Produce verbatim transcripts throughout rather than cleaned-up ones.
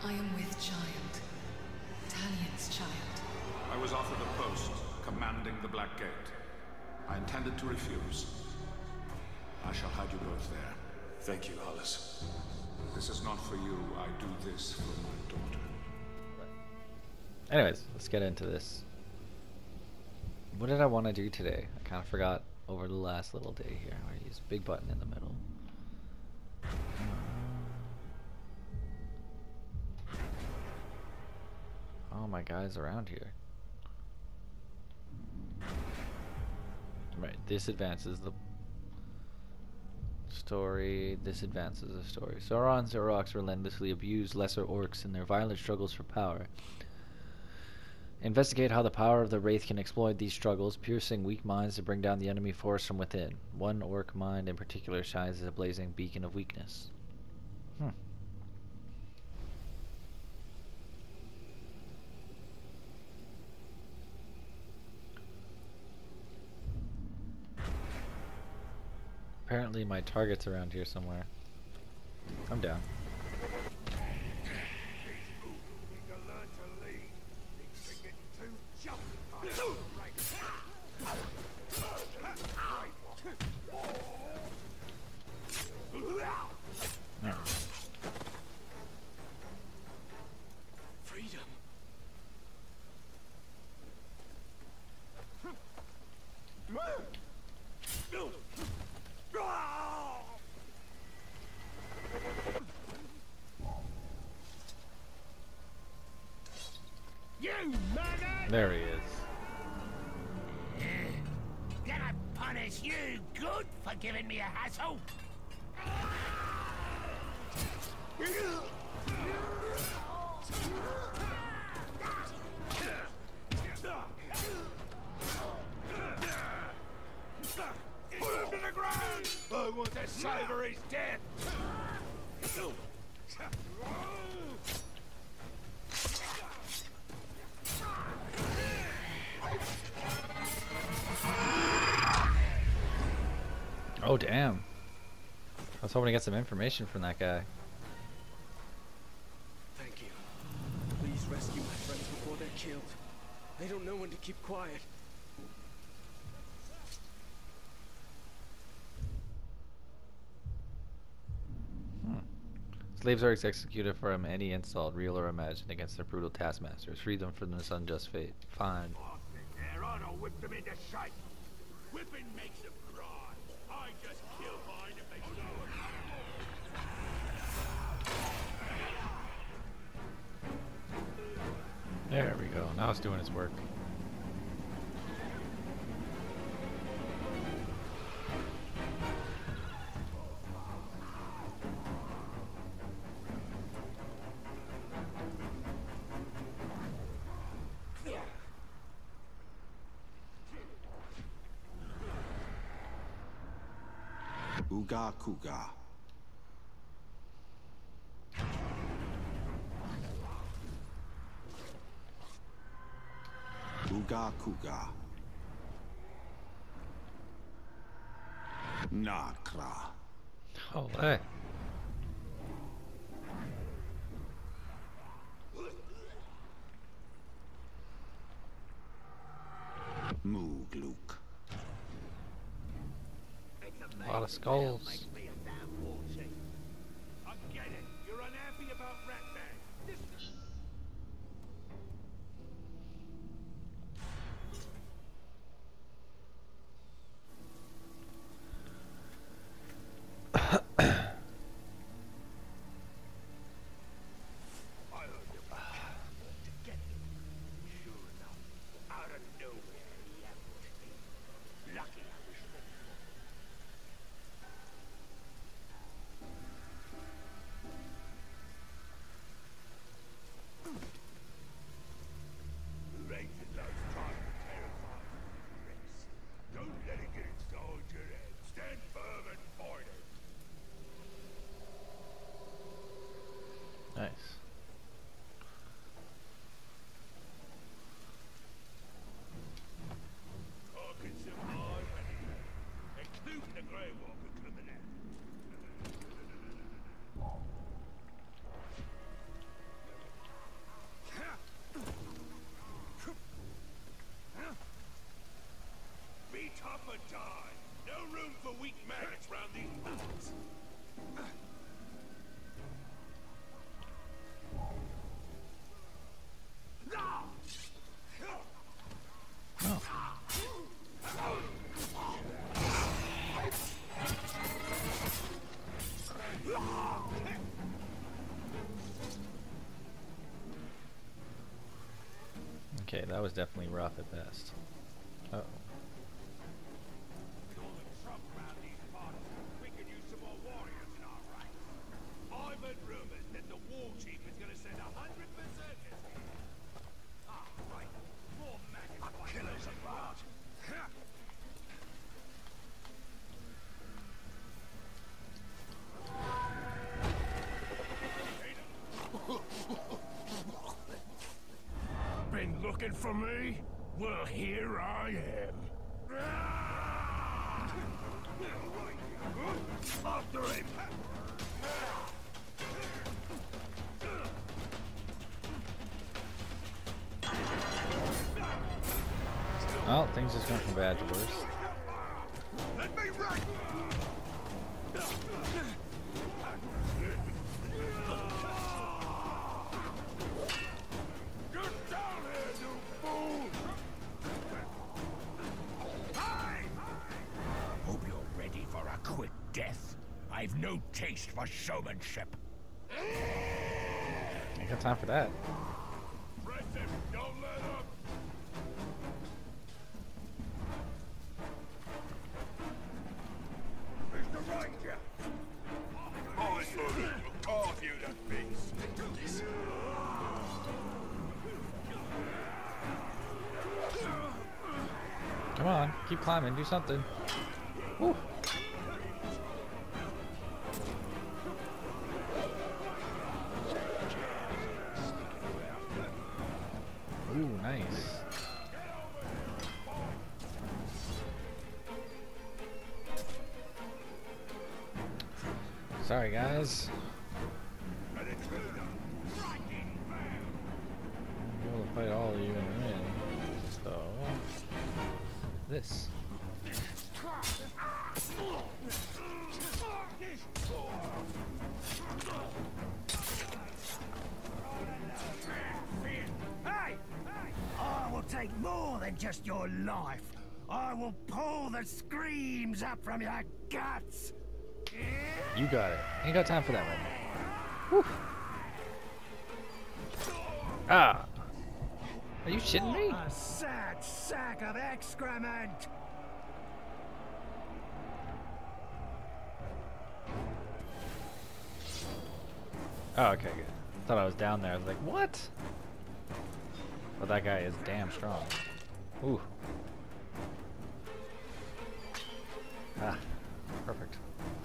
I am with Giant. Talion's child. I was offered a post commanding the Black Gate. I intended to refuse. I shall have you both there. Thank you, Hollis. This is not for you. I do this for my daughter. Anyways, let's get into this. What did I want to do today? I kind of forgot over the last little day here. I use big button in the middle. Oh, my guy's around here. Right, this advances the story. This advances the story. Sauron's Aurochs relentlessly abuse lesser orcs in their violent struggles for power. Investigate how the power of the Wraith can exploit these struggles, piercing weak minds to bring down the enemy force from within. One orc mind in particular shines as a blazing beacon of weakness. Hmm. Apparently my target's around here somewhere. I'm down. Freedom. There he is. Gonna punish you good for giving me a hassle. Put him to the ground! I want to savor his death! Oh, damn. I was hoping to get some information from that guy. Thank you. Please rescue my friends before they're killed. They don't know when to keep quiet. Hmm. Slaves are executed for any insult, real or imagined, against their brutal taskmasters. Free them from this unjust fate. Fine. There, I don't whip them into shape. Whipping makes them cry. I just kill mine if they show them. There we go. Now it's doing its work. Uga Kuga. Uga Kuga. Nakra. Oh, hey. Moogluk. A lot of skulls. I get it. You're unhappy about Ratman. This Nice. including the Grey Walker coming out. Okay, that was definitely rough at best. Uh oh. With all the trouble around these parts, we could use some more warriors in our ranks. I've heard rumors that the war chief is going to send a hundred berserkers here. Ah, right. More maggots. Killers about. Been looking for me? Well, here I am. After him! Oh, things just went from bad to worse. Let me run! Get down here, you fool! Hope you're ready for a quick death. I've no taste for showmanship. Ain't got time for that. Press him, don't let up! Mister Ranger! My son will carve you to bits. Come on, keep climbing, do something. Woo. Ooh, nice. Sorry, guys. We'll fight all of you in a minute. So, this. Hey! I will take more than just your life. I will pull the screams up from your guts. You got it. Ain't got time for that right now. Whew. Ah! Are you shitting me? A sad sack of excrement. Oh, okay, good. Thought I was down there. I was like, what? But that guy is damn strong. Ooh. Ah, perfect.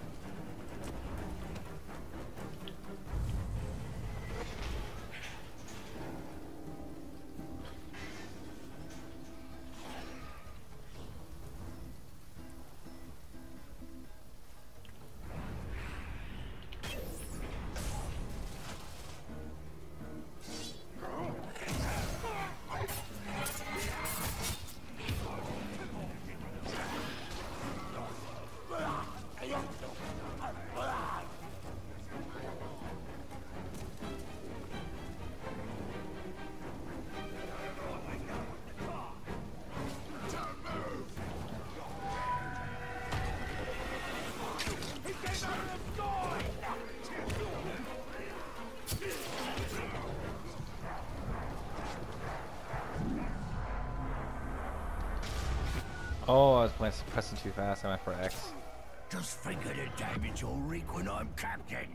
Oh, I was press- pressing too fast. I went for X. Just think of the damage you'll wreak when I'm captain.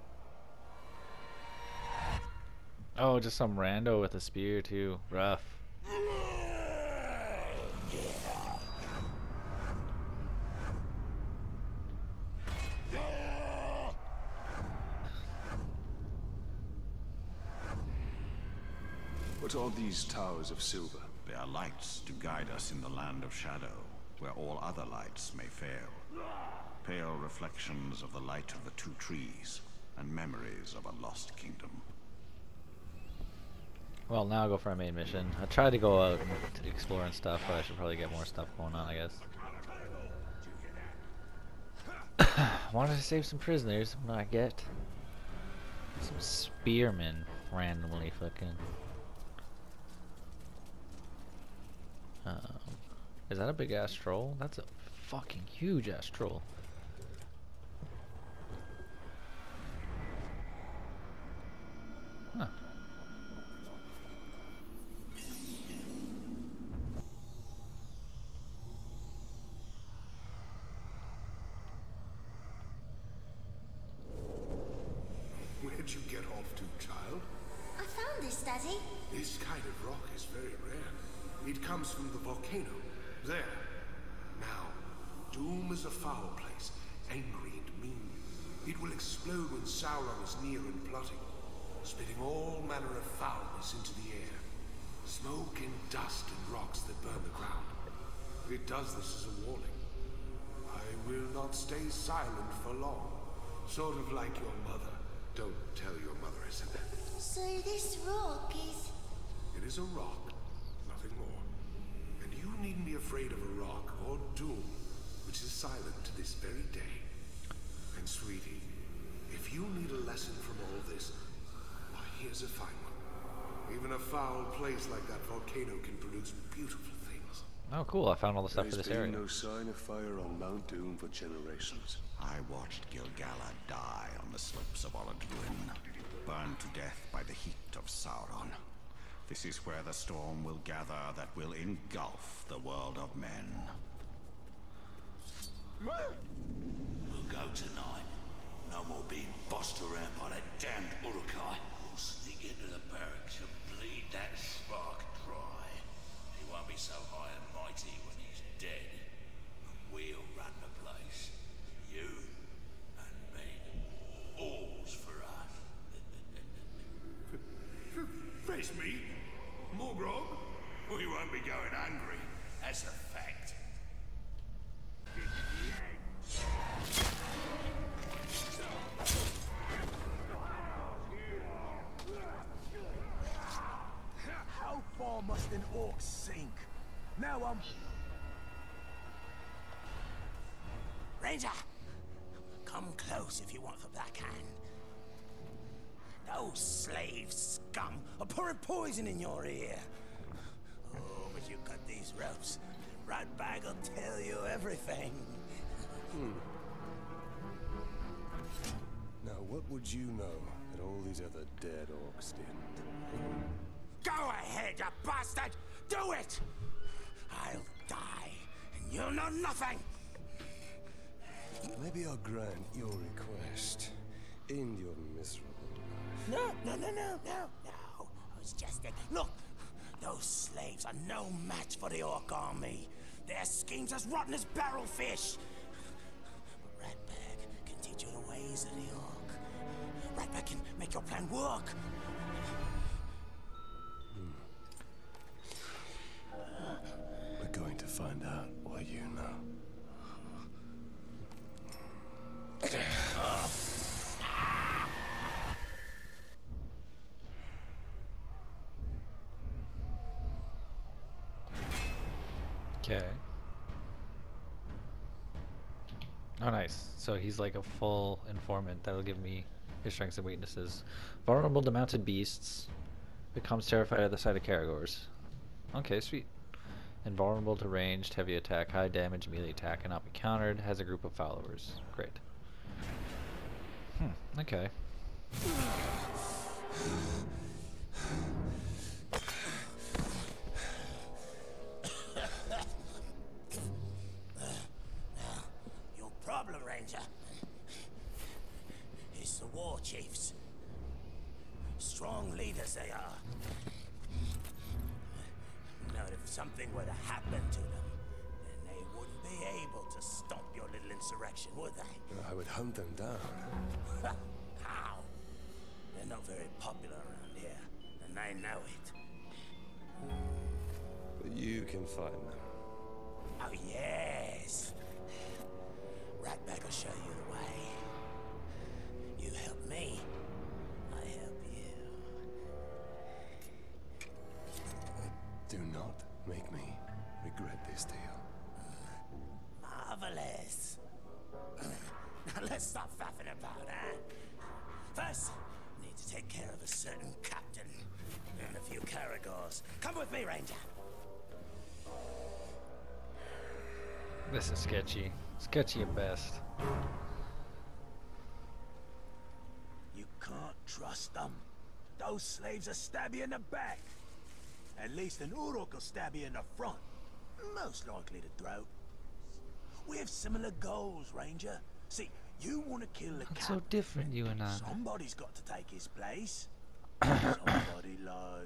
Oh, just some rando with a spear too. Rough. What are these towers of silver? They are lights to guide us in the land of shadow, where all other lights may fail. Pale reflections of the light of the two trees, and memories of a lost kingdom. Well, now I'll go for our main mission. I tried to go out and explore and stuff, but I should probably get more stuff going on, I guess. Wanted to save some prisoners. What do I get? Some spearmen randomly fucking. Um, is that a big ass troll? That's a fucking huge ass troll. Huh. does he? This kind of rock is very rare. It comes from the volcano. There. Now, Doom is a foul place, angry and mean. It will explode when Sauron is near and plotting, spitting all manner of foulness into the air. Smoke and dust and rocks that burn the ground. It does this as a warning. I will not stay silent for long. Sort of like your mother. Don't tell your mother I said that. So this rock is... It is a rock, nothing more. And you needn't be afraid of a rock or Doom, which is silent to this very day. And sweetie, if you need a lesson from all this, why, here's a fine one. Even a foul place like that volcano can produce beautiful things. Oh, cool! I found all the stuff for this There's area. been no sign of fire on Mount Doom for generations. I watched Gil-galad die on the slopes of Old Gwyn, burned to death by the heat of Sauron. This is where the storm will gather that will engulf the world of men. We'll go tonight. No more being bossed around by that damned Uruk-hai. We'll sneak into the barracks and bleed that spark dry. He won't be so high and mighty when he's dead. And we'll run the place. You and me. All's for us. Face me? More grog? We won't be going hungry. That's a fact. How far must an orc sink? Now I'm... Ranger! Come close if you want the Black Hand. Those slave scum are pouring poison in your ear. Oh, but you cut these ropes, and Ratbag will tell you everything. Hmm. Now, what would you know that all these other dead orcs didn't? Go ahead, you bastard! Do it! I'll die, and you'll know nothing! Maybe I'll grant your request. End your miserable life. No, no, no, no, no, no. I was just thinking. Look, those slaves are no match for the orc army. Their schemes as rotten as barrel fish. But Ratbag can teach you the ways of the orc. Ratbag can make your plan work. We're going to find out what you know. Okay. Oh, nice. So he's like a full informant. That'll give me his strengths and weaknesses. Vulnerable to mounted beasts. Becomes terrified at the sight of Caragors. Okay, sweet. Invulnerable to ranged, heavy attack, high damage, melee attack, cannot be countered. Has a group of followers. Great. Hmm, okay. Your problem, Ranger, is the war chiefs. Strong leaders they are. Now, if something were to happen to them, then they wouldn't be able to stop your little insurrection, would they? I would hunt them down. How? They're not very popular around here, and they know it. But you can find them. Oh, yes. Ratbag will show you the way. You help me, I help you. Do not make me regret this deal. Marvelous. Now let's stop faffing about, huh? First, we need to take care of a certain captain and a few Caragors. Come with me, Ranger. This is sketchy. Sketchy at best. You can't trust them. Those slaves will stab you in the back. At least an Uruk will stab you in the front. Most likely the throat. We have similar goals, Ranger. See, you want to kill the That's captain. so different, you and I. Somebody's got to take his place. Somebody like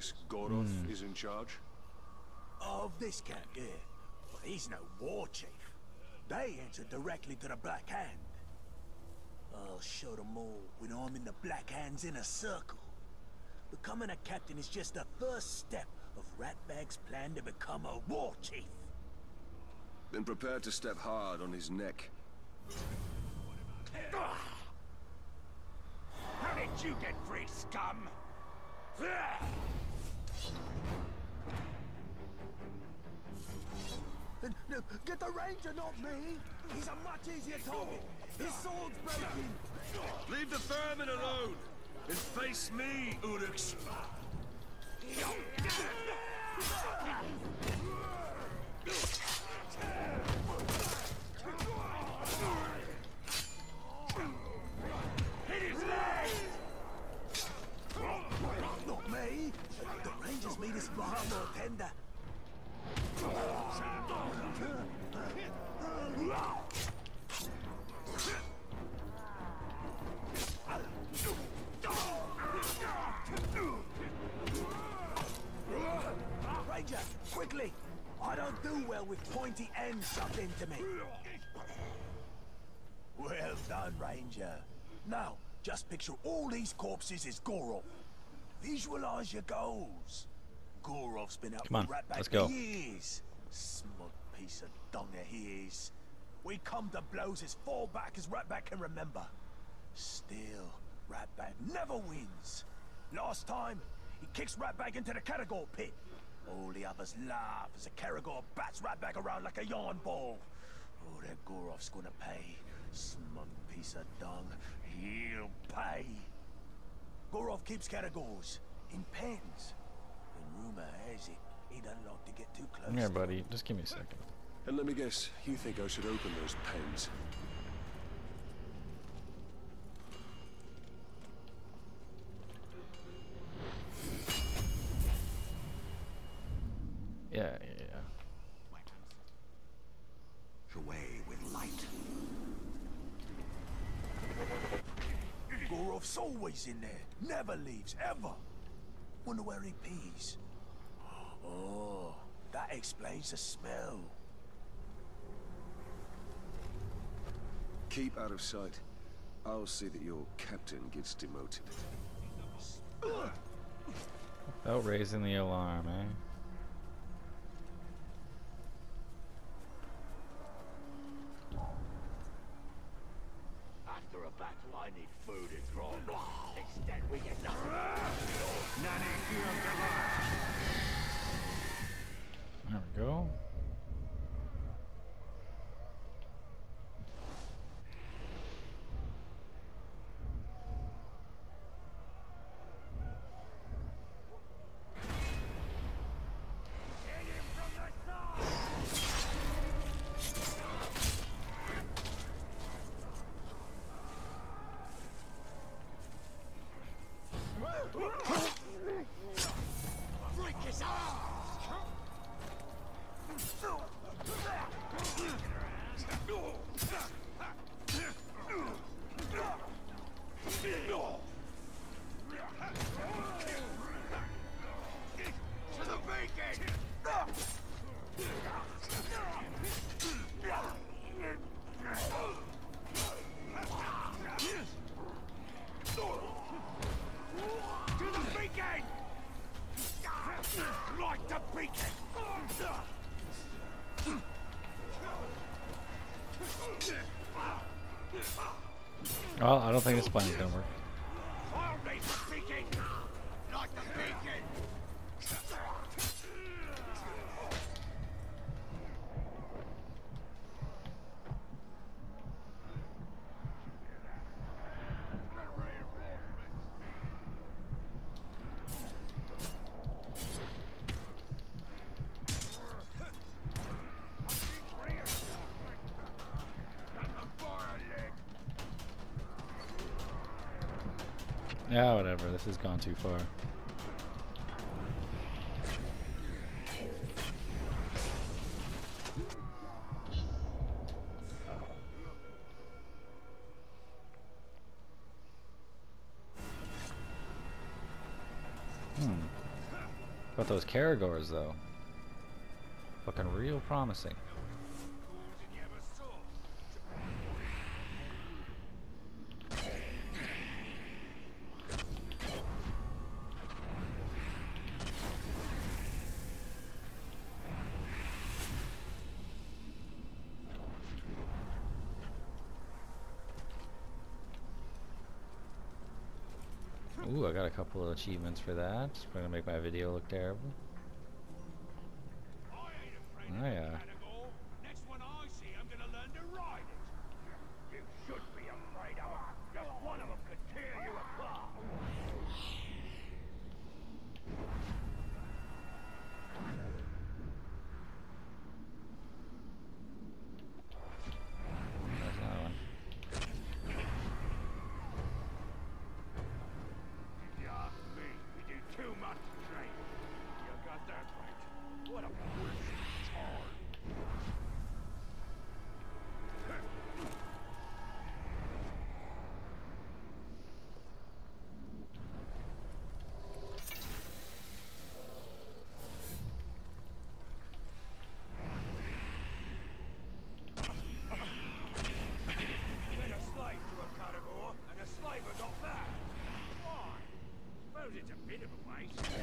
this Gorov Mm. is in charge? Of this camp, yeah. But he's no war chief. They answer directly to the Black Hand. I'll show them all when I'm in the Black Hand's inner circle. Becoming a captain is just the first step of Ratbag's plan to become a war chief. Then prepare to step hard on his neck. How did you get free, scum? No, get the Ranger, not me! He's a much easier target! His sword's breaking! Leave the vermin alone and face me, Uruks. Hit his leg! Not me! The Rangers made his far more tender. Ranger, quickly! I don't do well with pointy ends shoved into me. Well done, Ranger. Now, just picture all these corpses as Gorov. Visualize your goals. Gorov's been out Come on, with Ratbag let's go. for years. Smug piece of donger he is. We come to blows as far back as Ratbag can remember. Still, Ratbag never wins. Last time, he kicks Ratbag into the Karagor pit. All the others laugh as the Karagor bats Ratbag around like a yarn ball. Oh, that Gorov's gonna pay. Smug piece of dung. He'll pay. Gorov keeps Karagors in pens. And rumor has it, he doesn't like to get too close. Come here, buddy. Just give me a second. And let me guess, you think I should open those pens? Yeah, yeah, yeah. Away with light. Gorov's always in there. Never leaves, ever. Wonder where he pees. Oh, that explains the smell. Keep out of sight. I'll see that your captain gets demoted. Without raising the alarm, eh? After a battle, I need food and drink. Instead, we get nothing. Nanny, There we go. Freak his ass! To the beacon! To the beacon! Like the beacon! Well, I don't think this plan's gonna work. I'll make the beacon! Like the beacon! Yeah, whatever. This has gone too far. Hmm. About those Caragors though. Fucking real promising. Ooh, I got a couple of achievements for that. It's gonna make my video look terrible. Oh yeah. Next one I see, I'm gonna learn to ride it. You should be afraid of her. Just one of them could tear you apart. There's another one. Too much training. You got that right. What a bullshit charge. Been a slave to a Caragor, and a slaver got back. Why? Suppose it's a bit of a waste.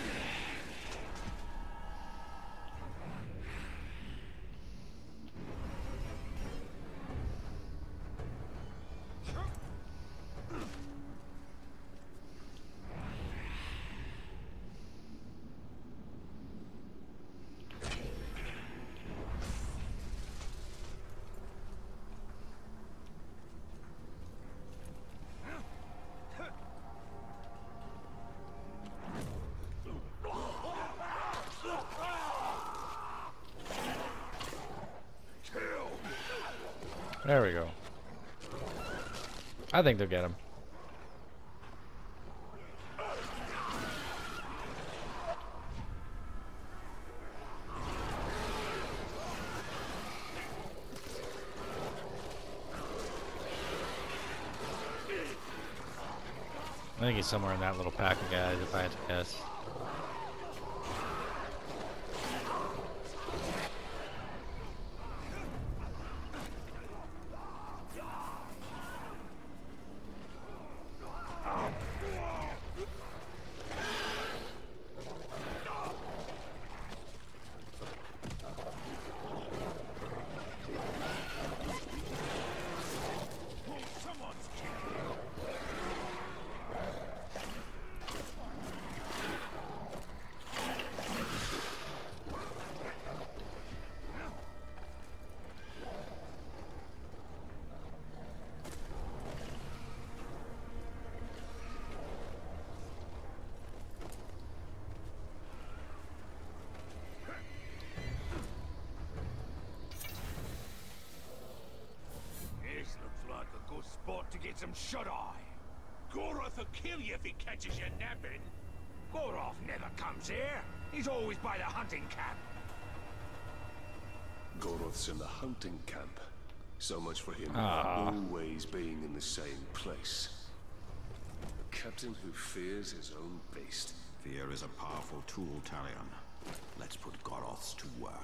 There we go. I think they'll get him. I think he's somewhere in that little pack of guys, if I had to guess. Spot to get some shut-eye. Goroth will kill you if he catches you napping. Goroth never comes here. He's always by the hunting camp. Goroth's in the hunting camp. So much for him Ah. always being in the same place. A captain who fears his own beast. Fear is a powerful tool, Talion. Let's put Goroths to work.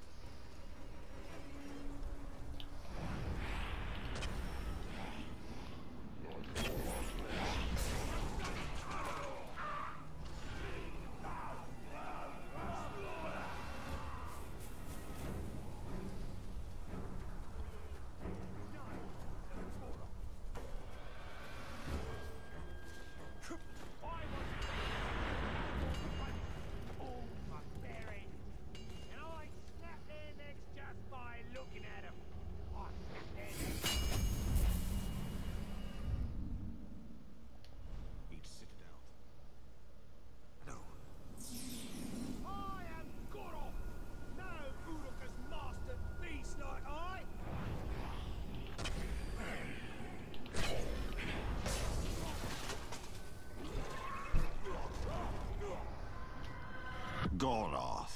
Goroth.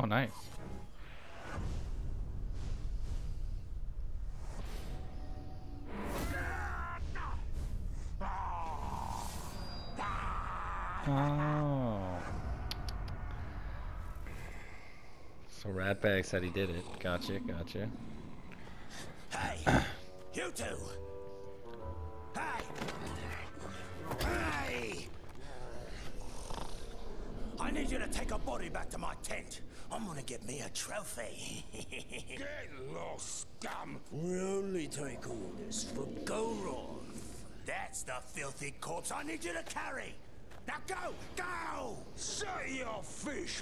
nice. Oh. So Ratbag said he did it. Gotcha, gotcha. Hey, you two. Hey. Hey. I need you to take a body back to my tent. I'm gonna get me a trophy. Get lost, scum! We only take orders from Goroth. That's the filthy corpse I need you to carry. Now go, go! Say your fish,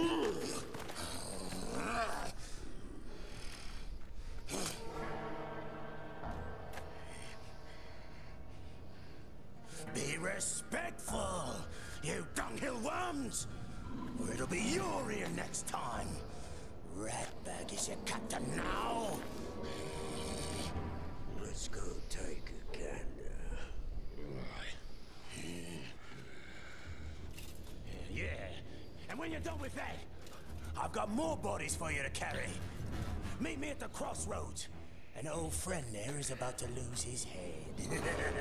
Be respectful, you dunghill worms! Or it'll be your ear next time. Ratbag is your captain now. Let's go take a gander. Yeah, and when you're done with that, I've got more bodies for you to carry. Meet me at the crossroads. An old friend there is about to lose his head.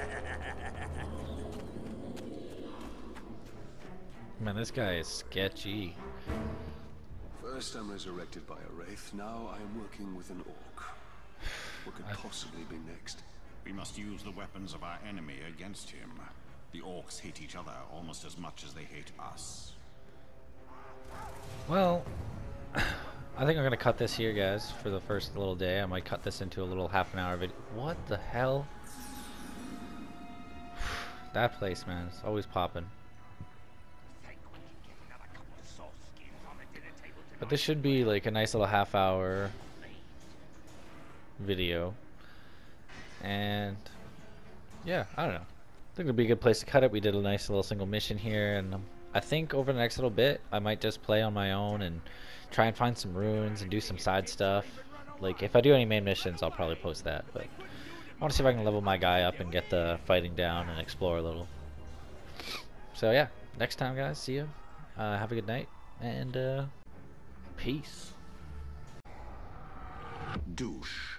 Man, this guy is sketchy. First I'm resurrected by a wraith, now I am working with an orc. What could possibly be next? We must use the weapons of our enemy against him. The orcs hate each other almost as much as they hate us. Well, I think I'm gonna cut this here, guys, for the first little day. I might cut this into a little half an hour video. What the hell? That place, man, it's always popping. But this should be like a nice little half hour video. And yeah, I don't know. I think it'd be a good place to cut it. We did a nice little single mission here, and um, I think over the next little bit I might just play on my own and try and find some ruins and do some side stuff. Like if I do any main missions, I'll probably post that, but I want to see if I can level my guy up and get the fighting down and explore a little. So yeah, next time, guys, see you. Uh, have a good night, and uh, peace. Douche.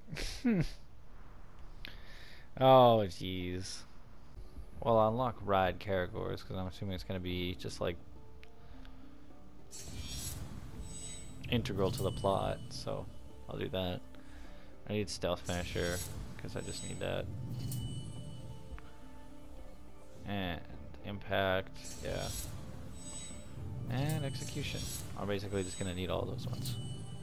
Oh jeez. Well, I'll unlock Ride Caragors because I'm assuming it's going to be just like integral to the plot, so I'll do that. I need Stealth Finisher because I just need that. And Impact, yeah. And Execution. I'm basically just going to need all those ones.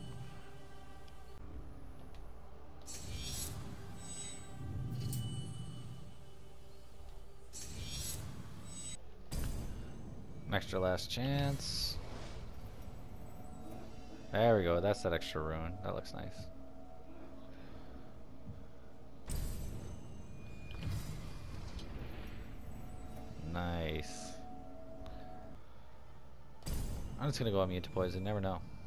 An extra last chance. There we go, that's that extra rune. That looks nice. Nice. I'm just gonna go immune to poison, never know.